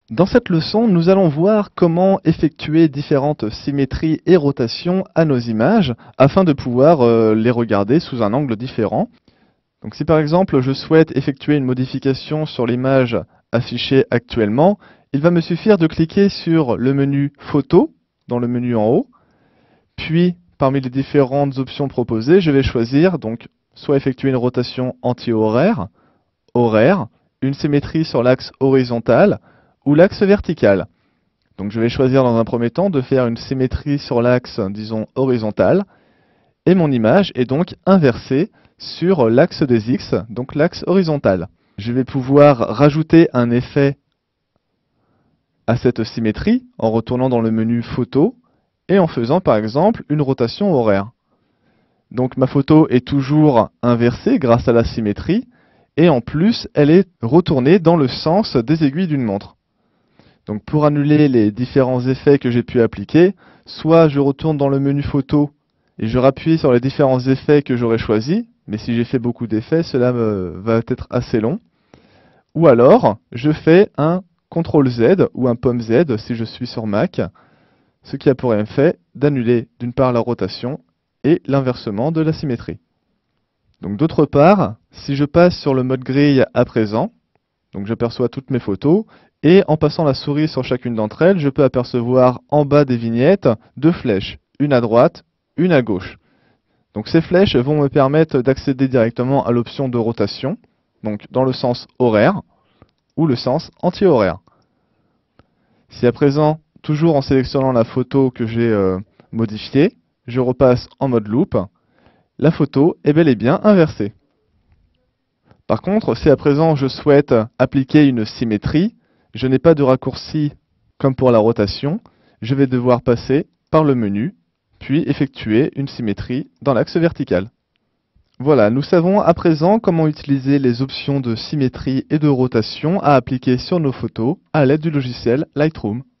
Dans cette leçon, nous allons voir comment effectuer différentes symétries et rotations à nos images afin de pouvoir les regarder sous un angle différent. Donc si par exemple je souhaite effectuer une modification sur l'image affichée actuellement, il va me suffire de cliquer sur le menu Photo dans le menu en haut, puis parmi les différentes options proposées, je vais choisir donc soit effectuer une rotation anti-horaire, horaire, une symétrie sur l'axe horizontal ou l'axe vertical. Donc je vais choisir dans un premier temps de faire une symétrie sur l'axe, disons, horizontal, et mon image est donc inversée sur l'axe des X, donc l'axe horizontal. Je vais pouvoir rajouter un effet à cette symétrie en retournant dans le menu Photo et en faisant par exemple une rotation horaire. Donc ma photo est toujours inversée grâce à la symétrie et en plus elle est retournée dans le sens des aiguilles d'une montre. Donc pour annuler les différents effets que j'ai pu appliquer, soit je retourne dans le menu photo et je rappuie sur les différents effets que j'aurais choisis, mais si j'ai fait beaucoup d'effets, cela va être assez long. Ou alors, je fais un CTRL Z ou un pomme Z si je suis sur Mac, ce qui a pour effet d'annuler d'une part la rotation et l'inversement de la symétrie. Donc d'autre part, si je passe sur le mode grille à présent, donc j'aperçois toutes mes photos, et en passant la souris sur chacune d'entre elles, je peux apercevoir en bas des vignettes deux flèches, une à droite, une à gauche. Donc ces flèches vont me permettre d'accéder directement à l'option de rotation, donc dans le sens horaire ou le sens anti-horaire. Si à présent, toujours en sélectionnant la photo que j'ai modifiée, je repasse en mode loop, la photo est bel et bien inversée. Par contre, si à présent je souhaite appliquer une symétrie, je n'ai pas de raccourci comme pour la rotation, je vais devoir passer par le menu, puis effectuer une symétrie dans l'axe vertical. Voilà, nous savons à présent comment utiliser les options de symétrie et de rotation à appliquer sur nos photos à l'aide du logiciel Lightroom.